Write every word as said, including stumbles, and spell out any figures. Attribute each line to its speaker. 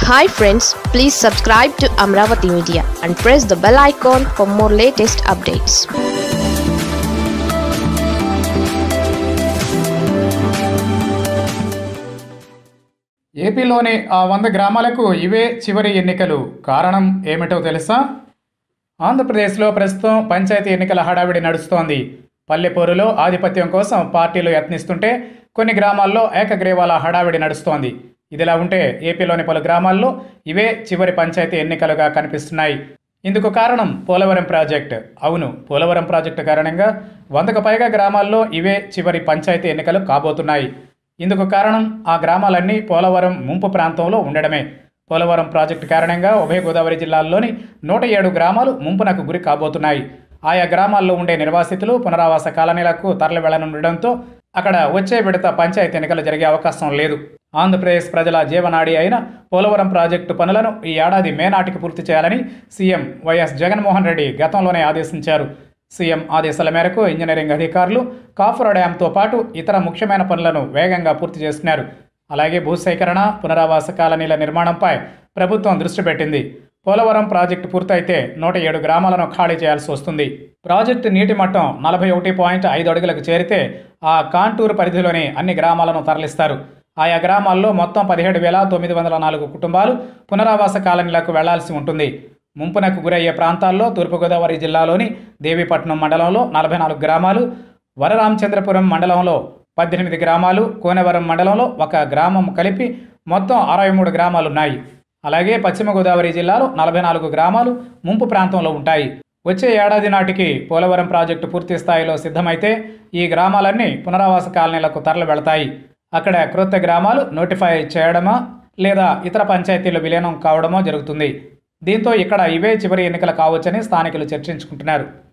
Speaker 1: Hi friends, please subscribe to Amravati Media and press the bell icon for more latest updates.
Speaker 2: ఏపీలోని ఆ వంద గ్రామాలకు ఇవే చివరి ఎన్నికలు. కారణం ఏమిటో తెలుసా? ఆంధ్రప్రదేశ్లో ప్రస్తుతం పంచాయతీ ఎన్నికల హడావిడి నడుస్తోంది. పల్లెపోరులో ఆధిపత్యం కోసం పార్టీలు యత్నిస్తుంటే కొన్ని గ్రామాల్లో ఏకగ్రీవాల హడావిడి నడుస్తోంది. ఇదిలా ఉంటే ఏపీలోని పలు గ్రామాల్లో ఇవే చివరి పంచాయతీ ఎన్నికలుగా కనిపిస్తున్నాయి. ఇందుకు కారణం పోలవరం ప్రాజెక్టు. అవును, పోలవరం ప్రాజెక్టు కారణంగా వందకు పైగా గ్రామాల్లో ఇవే చివరి పంచాయతీ ఎన్నికలు కాబోతున్నాయి. ఇందుకు కారణం ఆ గ్రామాలన్నీ పోలవరం ముంపు ప్రాంతంలో ఉండడమే. పోలవరం ప్రాజెక్టు కారణంగా ఉభయ గోదావరి జిల్లాల్లోని నూట ఏడు గ్రామాలు ముంపునకు గురి కాబోతున్నాయి. ఆయా గ్రామాల్లో ఉండే నిర్వాసితులు పునరావాస కాలనీలకు తరలి వెళ్లనుండడంతో అక్కడ వచ్చే విడత పంచాయతీ ఎన్నికలు జరిగే అవకాశం లేదు. ఆంధ్రప్రదేశ్ ప్రజల జీవనాడి అయిన పోలవరం ప్రాజెక్టు పనులను ఈ ఏడాది మే నాటికి పూర్తి చేయాలని సీఎం వైఎస్ జగన్మోహన్ రెడ్డి గతంలోనే ఆదేశించారు. సీఎం ఆదేశాల మేరకు ఇంజనీరింగ్ అధికారులు కాఫర్ డ్యాంతో పాటు ఇతర ముఖ్యమైన పనులను వేగంగా పూర్తి చేస్తున్నారు. అలాగే భూసేకరణ, పునరావాస కాలనీల నిర్మాణంపై ప్రభుత్వం దృష్టి పెట్టింది. పోలవరం ప్రాజెక్టు పూర్తయితే నూట ఏడు గ్రామాలను ఖాళీ చేయాల్సి వస్తుంది. ప్రాజెక్టు నీటి మట్టం నలభై ఒకటి పాయింట్ ఐదు అడుగులకు చేరితే ఆ కాంటూరు పరిధిలోని అన్ని గ్రామాలను తరలిస్తారు. ఆయా గ్రామాల్లో మొత్తం పదిహేడు వేల తొమ్మిది వందల నాలుగు కుటుంబాలు పునరావాస కాలనీలకు వెళ్లాల్సి ఉంటుంది. ముంపునకు గురయ్యే ప్రాంతాల్లో తూర్పుగోదావరి జిల్లాలోని దేవీపట్నం మండలంలో నలభై నాలుగు గ్రామాలు, వరరామచంద్రపురం మండలంలో పద్దెనిమిది గ్రామాలు, కోనవరం మండలంలో ఒక గ్రామం కలిపి మొత్తం అరవై మూడు గ్రామాలున్నాయి. అలాగే పశ్చిమ గోదావరి జిల్లాలో నలభై నాలుగు గ్రామాలు ముంపు ప్రాంతంలో ఉంటాయి. వచ్చే ఏడాది నాటికి పోలవరం ప్రాజెక్టు పూర్తి స్థాయిలో సిద్ధమైతే ఈ గ్రామాలన్నీ పునరావాస కాలనీలకు తరలి వెళతాయి. అక్కడ క్రొత్త గ్రామాలు నోటిఫై చేయడమా లేదా ఇతర పంచాయతీలు విలీనం కావడమో జరుగుతుంది. దీంతో ఇక్కడ ఇవే చివరి ఎన్నికలు కావచ్చని స్థానికులు చర్చించుకుంటున్నారు.